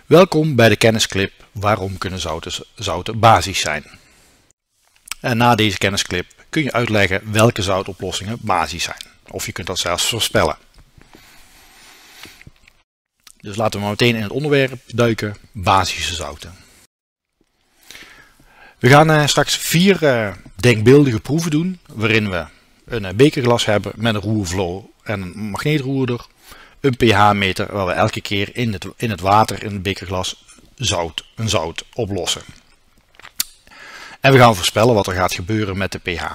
Welkom bij de kennisclip Waarom kunnen zouten basisch zijn. En na deze kennisclip kun je uitleggen welke zoutoplossingen basisch zijn. Of je kunt dat zelfs voorspellen. Dus laten we maar meteen in het onderwerp duiken, basische zouten. We gaan straks 4 denkbeeldige proeven doen, waarin we een bekerglas hebben met een roervlo en een magneetroerder, een pH-meter waar we elke keer in het water in het bekerglas een zout oplossen. En we gaan voorspellen wat er gaat gebeuren met de pH.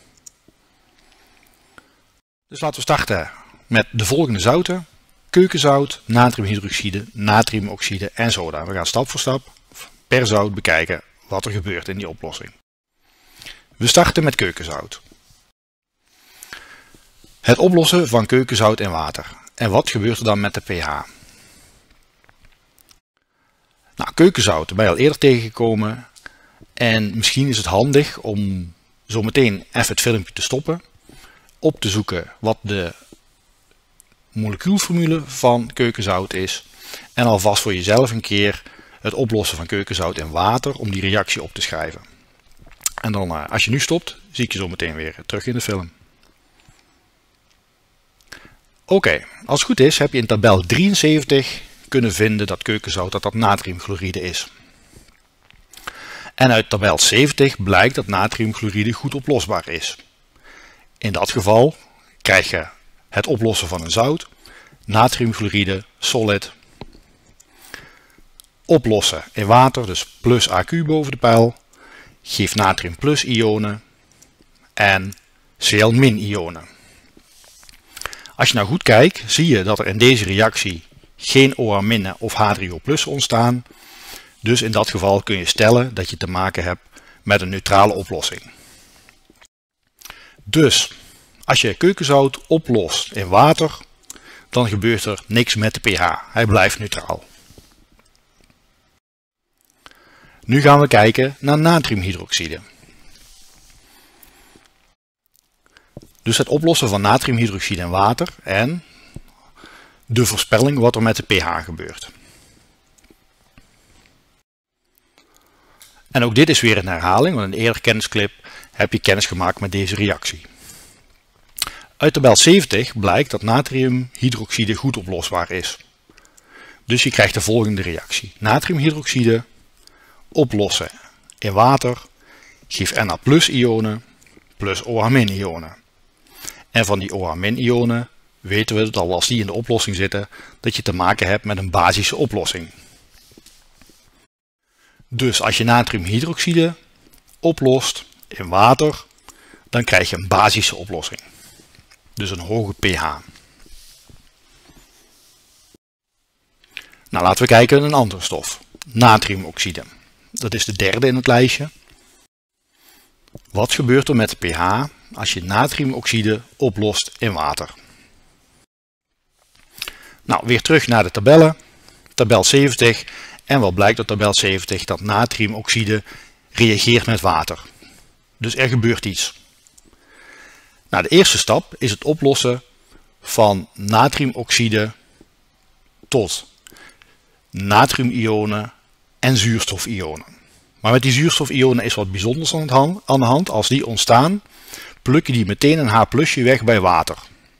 Dus laten we starten met de volgende zouten: keukenzout, natriumhydroxide, natriumoxide en soda. We gaan stap voor stap per zout bekijken wat er gebeurt in die oplossing. We starten met keukenzout. Het oplossen van keukenzout in water. En wat gebeurt er dan met de pH? Nou, keukenzout ben je al eerder tegengekomen. En misschien is het handig om zo meteen even het filmpje te stoppen. Op te zoeken wat de molecuulformule van keukenzout is. En alvast voor jezelf een keer het oplossen van keukenzout in water om die reactie op te schrijven. En dan als je nu stopt, zie ik je zo meteen weer terug in de film. Oké, als het goed is heb je in tabel 73 kunnen vinden dat keukenzout dat natriumchloride is. En uit tabel 70 blijkt dat natriumchloride goed oplosbaar is. In dat geval krijg je het oplossen van een zout, natriumchloride, solid, oplossen in water, dus plus AQ boven de pijl, geeft natrium plus ionen en Cl min ionen. Als je nou goed kijkt, zie je dat er in deze reactie geen OH- of H3O+ ontstaan. Dus in dat geval kun je stellen dat je te maken hebt met een neutrale oplossing. Dus als je keukenzout oplost in water, dan gebeurt er niks met de pH. Hij blijft neutraal. Nu gaan we kijken naar natriumhydroxide. Dus het oplossen van natriumhydroxide in water en de voorspelling wat er met de pH gebeurt. En ook dit is weer een herhaling, want in de eerdere kennisclip heb je kennis gemaakt met deze reactie. Uit tabel 70 blijkt dat natriumhydroxide goed oplosbaar is. Dus je krijgt de volgende reactie. Natriumhydroxide oplossen in water geeft Na+ ionen plus OH- ionen. En van die OH- ionen weten we dat als die in de oplossing zitten, dat je te maken hebt met een basische oplossing. Dus als je natriumhydroxide oplost in water, dan krijg je een basische oplossing. Dus een hoge pH. Nou, laten we kijken naar een andere stof. Natriumoxide. Dat is de derde in het lijstje. Wat gebeurt er met de pH als je natriumoxide oplost in water? Nou, weer terug naar de tabellen. Tabel 70. En wat blijkt uit tabel 70? Dat natriumoxide reageert met water. Dus er gebeurt iets. Nou, de eerste stap is het oplossen van natriumoxide tot natriumionen en zuurstofionen. Maar met die zuurstofionen is wat bijzonders aan de hand. Als die ontstaan, pluk je die meteen een H+ weg bij water.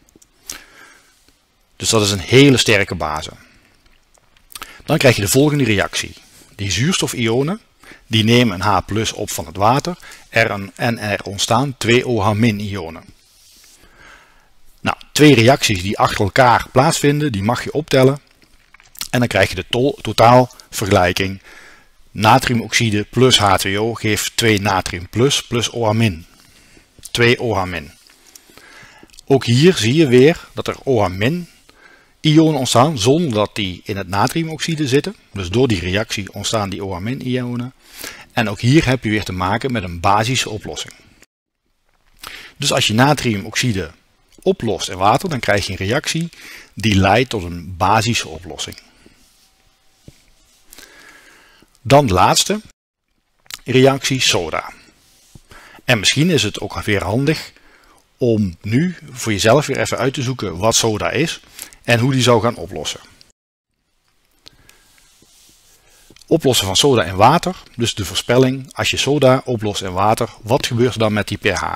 Dus dat is een hele sterke base. Dan krijg je de volgende reactie. Die zuurstofionen die nemen een H+ op van het water en er ontstaan 2 OH- ionen. Nou, 2 reacties die achter elkaar plaatsvinden, die mag je optellen. En dan krijg je de totaalvergelijking. Natriumoxide plus H2O geeft 2 natrium plus OH-. 2 OH-. Ook hier zie je weer dat er OH- ionen ontstaan zonder dat die in het natriumoxide zitten. Dus door die reactie ontstaan die OH- ionen. En ook hier heb je weer te maken met een basische oplossing. Dus als je natriumoxide oplost in water, dan krijg je een reactie die leidt tot een basische oplossing. Dan de laatste reactie, soda. En misschien is het ook weer handig om nu voor jezelf weer even uit te zoeken wat soda is en hoe die zou gaan oplossen. Oplossen van soda in water, dus de voorspelling, als je soda oplost in water, wat gebeurt er dan met die pH?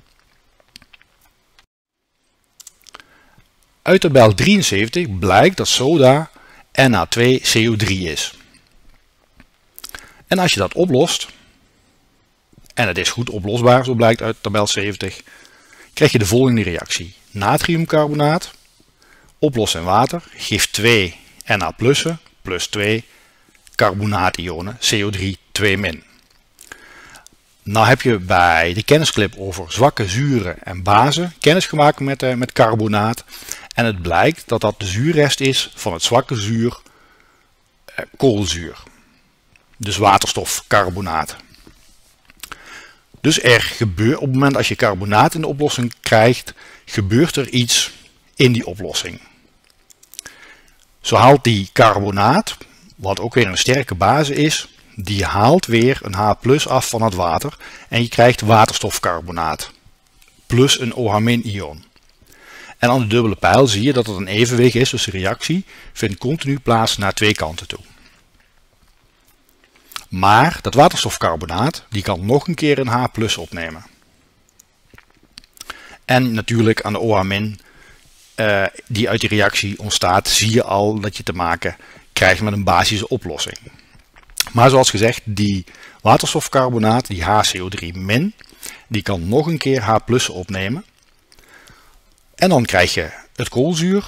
Uit tabel 73 blijkt dat soda Na2CO3 is. En als je dat oplost, en het is goed oplosbaar, zo blijkt uit tabel 70, krijg je de volgende reactie. Natriumcarbonaat, oplossen in water, geeft 2 Na plussen plus 2 carbonaationen, CO3 2-. Nou heb je bij de kennisclip over zwakke zuren en bazen kennis gemaakt met carbonaat. En het blijkt dat dat de zuurrest is van het zwakke zuur koolzuur. Dus waterstofcarbonaat. Dus er gebeurt, op het moment als je carbonaat in de oplossing krijgt, gebeurt er iets in die oplossing. Zo haalt die carbonaat, wat ook weer een sterke base is, die haalt weer een H+ af van het water en je krijgt waterstofcarbonaat plus een OH-ion. En aan de dubbele pijl zie je dat het een evenwicht is, dus de reactie vindt continu plaats naar twee kanten toe. Maar dat waterstofcarbonaat die kan nog een keer een H+ opnemen. En natuurlijk aan de OH- die uit die reactie ontstaat, zie je al dat je te maken krijgt met een basische oplossing. Maar zoals gezegd, die waterstofcarbonaat, die HCO3-, die kan nog een keer H+ opnemen. En dan krijg je het koolzuur.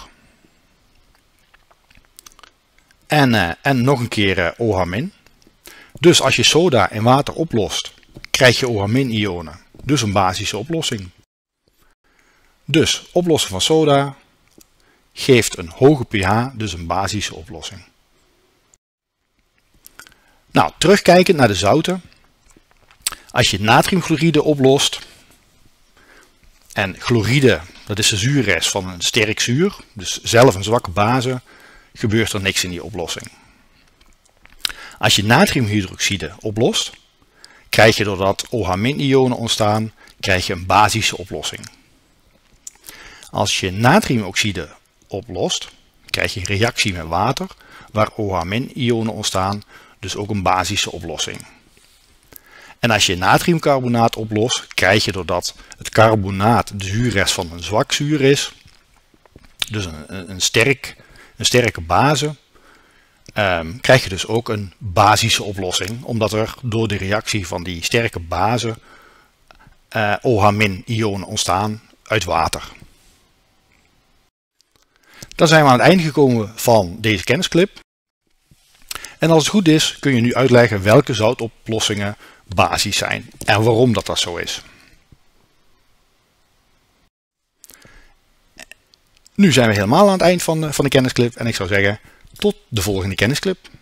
En nog een keer OH-. Dus als je soda in water oplost, krijg je OH-ionen. Dus een basische oplossing. Dus oplossen van soda geeft een hoge pH, dus een basische oplossing. Nou, terugkijkend naar de zouten. Als je natriumchloride oplost, en chloride, dat is de zuurrest van een sterk zuur, dus zelf een zwakke base, gebeurt er niks in die oplossing. Als je natriumhydroxide oplost, krijg je doordat OH-ionen ontstaan, krijg je een basische oplossing. Als je natriumoxide oplost, krijg je een reactie met water, waar OH-ionen ontstaan, dus ook een basische oplossing. En als je natriumcarbonaat oplost, krijg je doordat het carbonaat de zuurrest van een zwak zuur is, dus een sterke base, krijg je dus ook een basische oplossing, omdat er door de reactie van die sterke base OH-ionen ontstaan uit water. Dan zijn we aan het einde gekomen van deze kennisclip. En als het goed is, kun je nu uitleggen welke zoutoplossingen basisch zijn en waarom dat zo is. Nu zijn we helemaal aan het eind van de kennisclip en ik zou zeggen tot de volgende kennisclip.